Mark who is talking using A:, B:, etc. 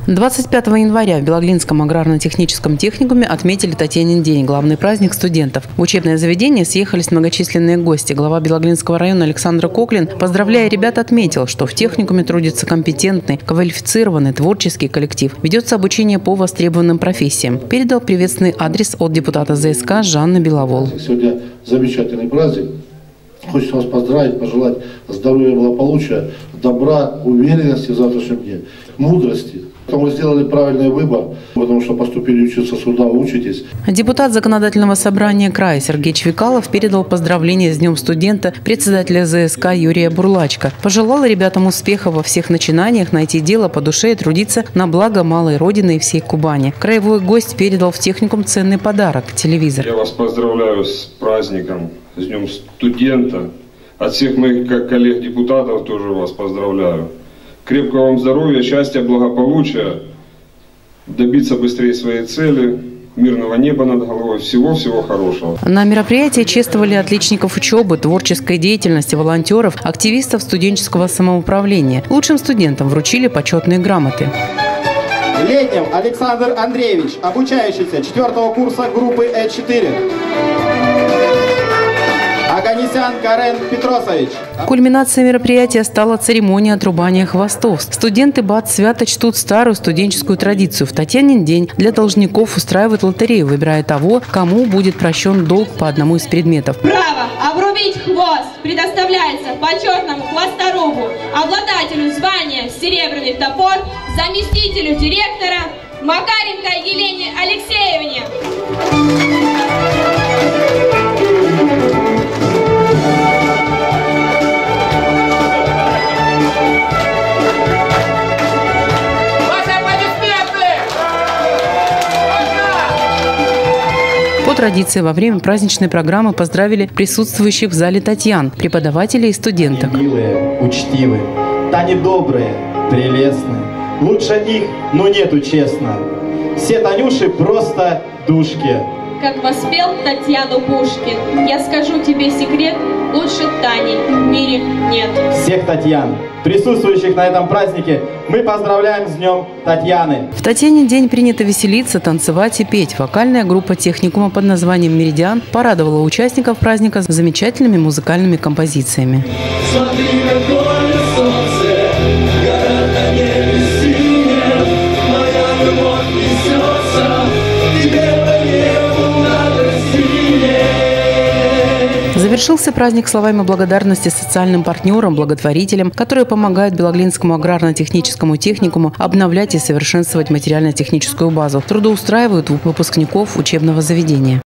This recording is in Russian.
A: 25 января в Белоглинском аграрно-техническом техникуме отметили Татьянин день – главный праздник студентов. В учебное заведение съехались многочисленные гости. Глава Белоглинского района Александр Коклин, поздравляя ребят, отметил, что в техникуме трудится компетентный, квалифицированный, творческий коллектив. Ведется обучение по востребованным профессиям. Передал приветственный адрес от депутата ЗСК Жанны Беловол.
B: Сегодня замечательный праздник. Хочется вас поздравить, пожелать здоровья, благополучия, добра, уверенности в завтрашнем дне, мудрости. Вы сделали правильный выбор, потому что поступили учиться сюда, учитесь.
A: Депутат Законодательного собрания края Сергей Чвикалов передал поздравления с Днем студента председателя ЗСК Юрия Бурлачка. Пожелал ребятам успеха во всех начинаниях, найти дело по душе и трудиться на благо малой родины и всей Кубани. Краевой гость передал в техникум ценный подарок – телевизор.
C: Я вас поздравляю с праздником, с Днем студента. От всех моих коллег-депутатов тоже вас поздравляю. Крепкого вам здоровья, счастья, благополучия, добиться быстрее своей цели, мирного неба над головой, всего-всего хорошего.
A: На мероприятии чествовали отличников учебы, творческой деятельности, волонтеров, активистов студенческого самоуправления. Лучшим студентам вручили почетные грамоты.
D: Летнев Александр Андреевич, обучающийся 4-го курса группы Э4. Аганесян Карен Петросович.
A: Кульминацией мероприятия стала церемония отрубания хвостов. Студенты БАТ свято чтут старую студенческую традицию. В Татьянин день для должников устраивают лотерею, выбирая того, кому будет прощен долг по одному из предметов.
E: Право обрубить хвост предоставляется почетному хвосторубу, обладателю звания «Серебряный топор», заместителю директора Макаренко Елене Алексеевне.
A: По традиции, во время праздничной программы поздравили присутствующих в зале Татьян, преподавателей и студенток.
D: Милые, учтивые, Тани добрые, прелестные. Лучше них, но нету, честно. Все Танюши просто душки.
E: Как воспел Татьяну Пушкин, я скажу тебе секрет, лучше Тани в мире нет.
D: Всех Татьян, присутствующих на этом празднике, мы поздравляем с Днем Татьяны.
A: В Татьянин день принято веселиться, танцевать и петь. Вокальная группа техникума под названием «Меридиан» порадовала участников праздника замечательными музыкальными композициями. Завершился праздник словами благодарности социальным партнерам, благотворителям, которые помогают Белоглинскому аграрно-техническому техникуму обновлять и совершенствовать материально-техническую базу, трудоустраивают выпускников учебного заведения.